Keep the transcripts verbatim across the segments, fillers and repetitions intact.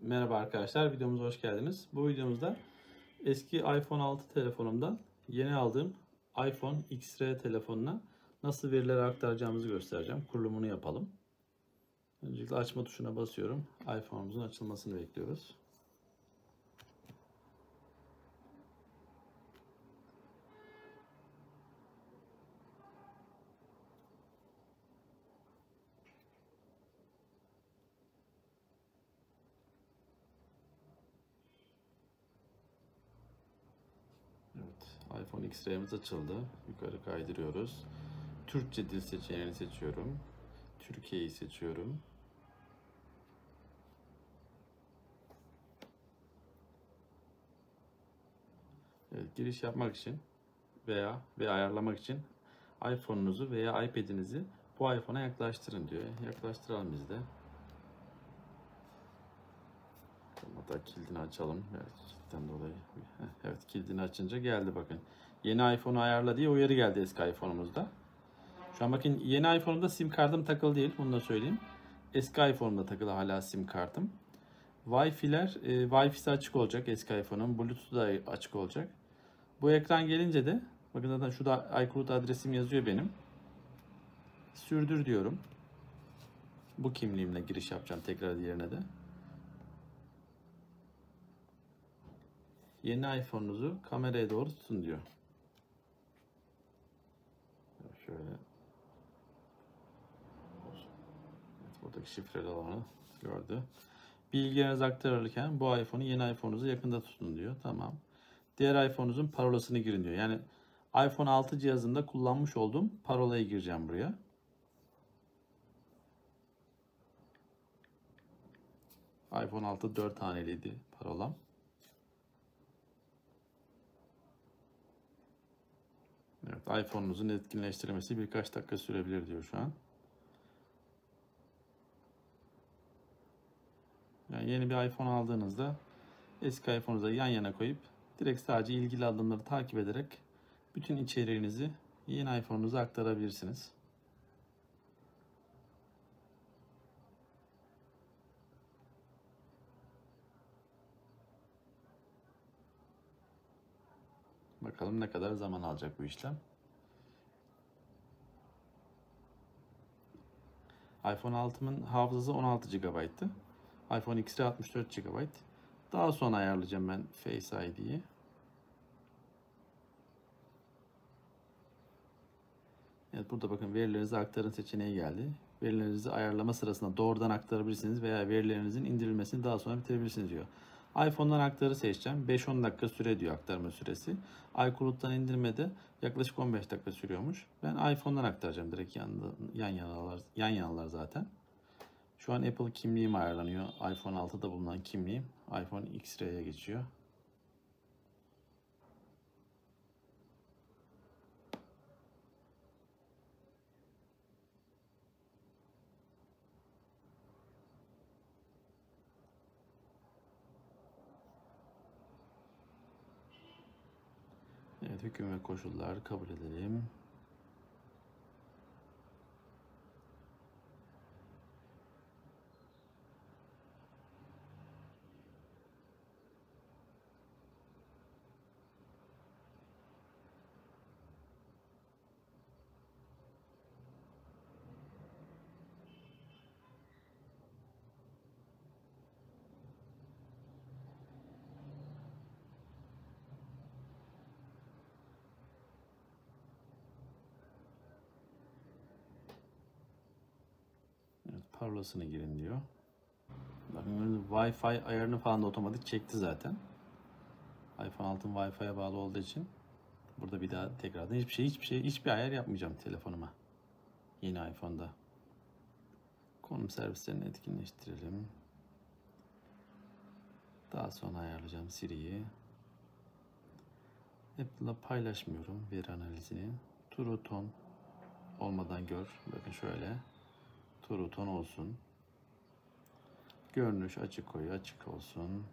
Merhaba arkadaşlar, videomuza hoş geldiniz. Bu videomuzda eski iPhone altı telefonumdan yeni aldığım iPhone X R telefonuna nasıl verileri aktaracağımızı göstereceğim. Kurulumunu yapalım. Öncelikle açma tuşuna basıyorum. iPhone'umuzun açılmasını bekliyoruz. Evet, iPhone X R'miz açıldı. Yukarı kaydırıyoruz. Türkçe dil seçeneğini seçiyorum. Türkiye'yi seçiyorum. Evet, giriş yapmak için veya ve ayarlamak için iPhone'unuzu veya iPad'inizi bu iPhone'a yaklaştırın diyor. Yaklaştıralım biz de. Hatta kilidini açalım. Evet, kilitten dolayı. Evet, kilidini açınca geldi bakın. Yeni iPhone'u ayarla diye uyarı geldi eski iPhone'umuzda. Şu an bakın yeni iPhone'umda sim kartım takılı değil. Bunu da söyleyeyim. Eski iPhone'umda takılı hala sim kartım. Wi-Fi'ler, e, Wi-Fi'si açık olacak eski iPhone'un. Bluetooth'u da açık olacak. Bu ekran gelince de bakın zaten şurada iCloud adresim yazıyor benim. Sürdür diyorum. Bu kimliğimle giriş yapacağım tekrar diğerine de. Yeni iPhone'unuzu kameraya doğru tutun diyor. Şöyle. Evet, buradaki şifreli olanı gördü. Bilgilerinizi aktarırken bu iPhone'u yeni iPhone'unuza yakında tutun diyor. Tamam. Diğer iPhone'unuzun parolasını girin diyor. Yani iPhone altı cihazında kullanmış olduğum parolayı gireceğim buraya. iPhone altı dört haneliydi parolam. Evet, iPhone'unuzun etkinleştirilmesi birkaç dakika sürebilir diyor şu an. Yani yeni bir iPhone aldığınızda eski iPhone'unuza yan yana koyup direkt sadece ilgili adımları takip ederek bütün içeriğinizi yeni iPhone'unuza aktarabilirsiniz. Bakalım ne kadar zaman alacak bu işlem. iPhone altımın hafızası on altı gigabayt'tı. iPhone X R altmış dört gigabayt. Daha sonra ayarlayacağım ben Face I D'yi. Evet, burada bakın verilerinizi aktarın seçeneği geldi. Verilerinizi ayarlama sırasında doğrudan aktarabilirsiniz veya verilerinizin indirilmesini daha sonra bitirebilirsiniz diyor. iPhone'dan aktarı seçeceğim. beş on dakika süre diyor aktarma süresi. iCloud'dan indirmede yaklaşık on beş dakika sürüyormuş. Ben iPhone'dan aktaracağım direkt yanında, yan yanalar, yan yanalar zaten. Şu an Apple kimliğim ayarlanıyor. iPhone altıda bulunan kimliğim iPhone X R'ye geçiyor. Evet, hüküm ve koşullar kabul edelim. Evet, parolasını girin diyor. Bakın Wi-Fi ayarını falan da otomatik çekti zaten. iPhone altının Wi-Fi'ye bağlı olduğu için burada bir daha tekrardan hiçbir şey hiçbir şey hiçbir ayar yapmayacağım telefonuma. Yeni iPhone'da. Konum servislerini etkinleştirelim. Daha sonra ayarlayacağım Siri'yi. Apple'la paylaşmıyorum veri analizini. True Tone olmadan gör. Bakın şöyle. True Tone olsun. Görünüş açık koyu açık olsun.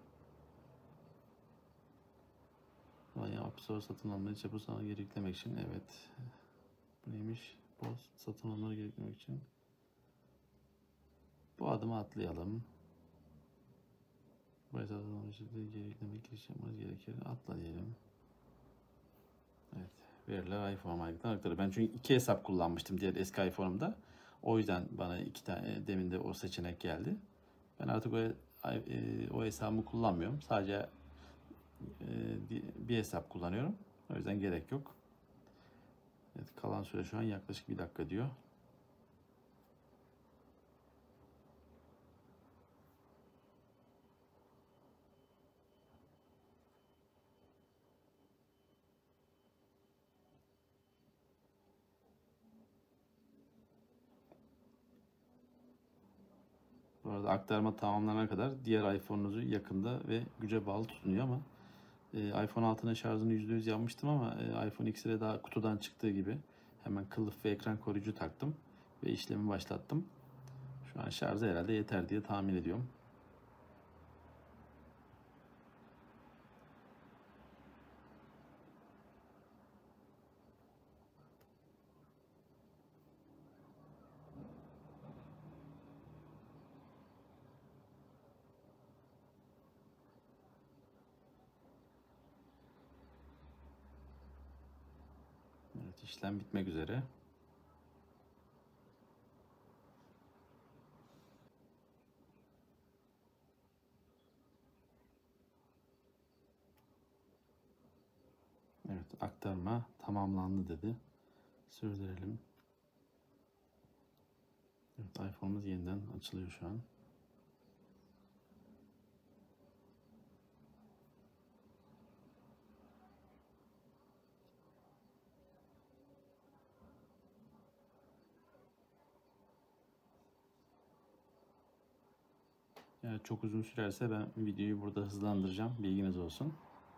Yani App Store satın almayı çabuk sana geri yüklemek için evet. Bu neymiş? Boz satın almaları geri yüklemek için. Bu adımı atlayalım. Bu hesaptan geri yüklemek giriş yapmanız gerekir. Atla diyelim. Evet. Veriler iPhone aygıttan aktarır. Ben çünkü iki hesap kullanmıştım diğer eski iPhone'umda. O yüzden bana iki tane demin de o seçenek geldi. Ben artık o, o hesabımı kullanmıyorum. Sadece bir hesap kullanıyorum. O yüzden gerek yok. Evet, kalan süre şu an yaklaşık bir dakika diyor. Bu arada aktarma tamamlanana kadar diğer iPhone'unuzu yakında ve güce bağlı tutunuyor ama e, iPhone altının şarjını yüzde yüz yapmıştım ama e, iPhone X'e daha kutudan çıktığı gibi hemen kılıf ve ekran koruyucu taktım ve işlemi başlattım. Şu an şarjı herhalde yeter diye tahmin ediyorum. Evet, işlem bitmek üzere. Evet, aktarma tamamlandı dedi. Sürdürelim. Evet, iPhone'umuz yeniden açılıyor şu an. Yani çok uzun sürerse ben videoyu burada hızlandıracağım. Bilginiz olsun.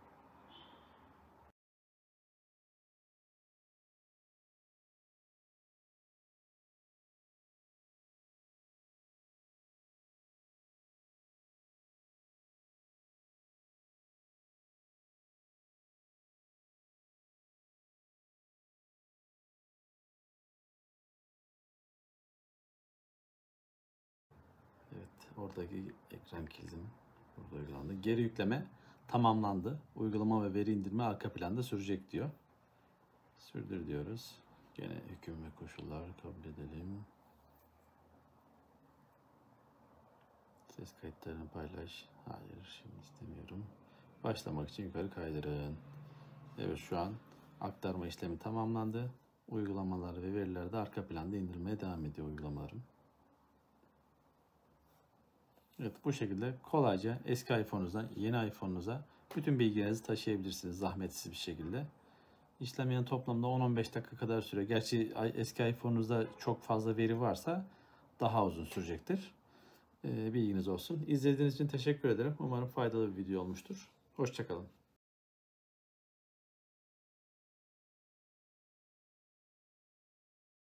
Evet, oradaki ekran kildim burada uygulandı. Geri yükleme tamamlandı. Uygulama ve veri indirme arka planda sürecek diyor. Sürdür diyoruz. Gene hüküm ve koşullar kabul edelim. Ses kayıtlarını paylaş. Hayır, şimdi istemiyorum. Başlamak için yukarı kaydırın. Evet, şu an aktarma işlemi tamamlandı. Uygulamalar ve veriler de arka planda indirmeye devam ediyor uygulamalarım. Evet, bu şekilde kolayca eski iPhone'unuzdan yeni iPhone'unuza bütün bilgilerinizi taşıyabilirsiniz zahmetsiz bir şekilde. İşlem yani toplamda on on beş dakika kadar süre. Gerçi eski iPhone'unuzda çok fazla veri varsa daha uzun sürecektir. Ee, bilginiz olsun. İzlediğiniz için teşekkür ederim. Umarım faydalı bir video olmuştur. Hoşça kalın.